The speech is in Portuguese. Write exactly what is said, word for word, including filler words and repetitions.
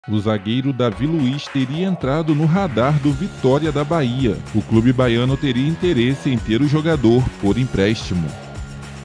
O zagueiro Davi Luiz teria entrado no radar do Vitória da Bahia. O clube baiano teria interesse em ter o jogador por empréstimo.